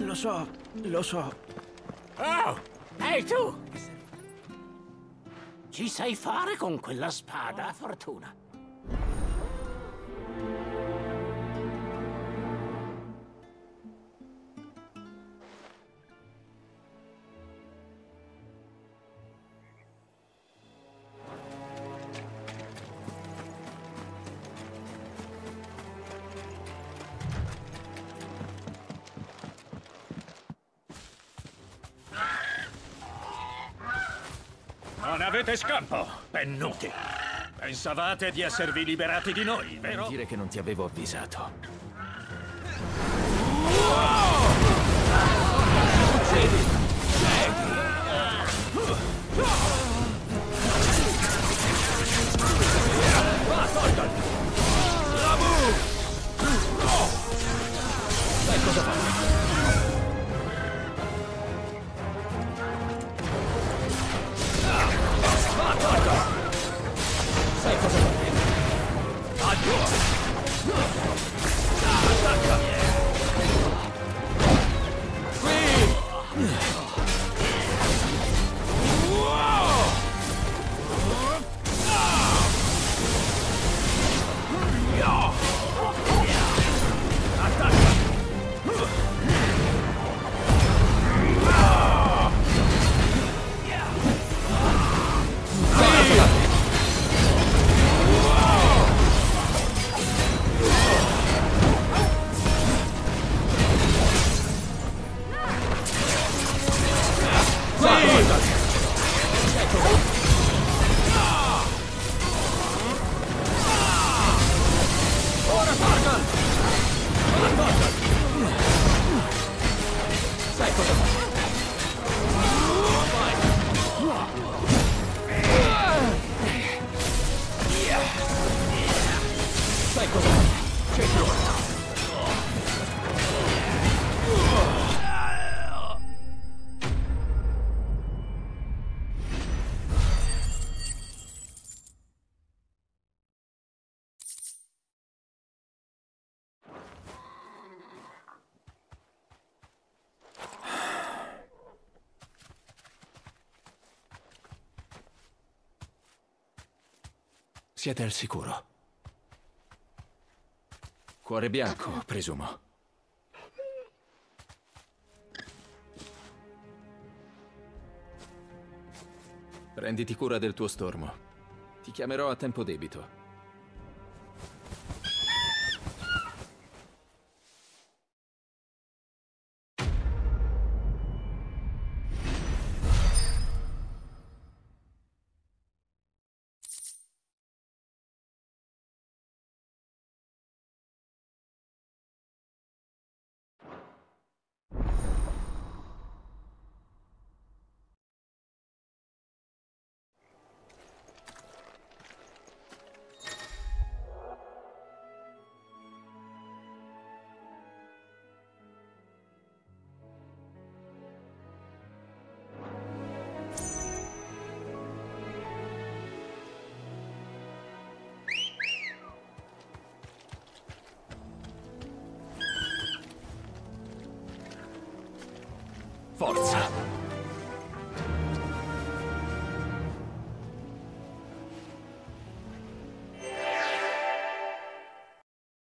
Lo so, lo so. Oh, ehi tu! Ci sai fare con quella spada, Fortuna? Non avete scampo, pennuti! Pensavate di esservi liberati di noi, vero? Dire che non ti avevo avvisato. Sai cosa fare? Sai cosa fare? Sai cosa fare? Sai cosa fare? C'è più. Siete al sicuro. Cuore bianco, presumo. Prenditi cura del tuo stormo. Ti chiamerò a tempo debito. Forza!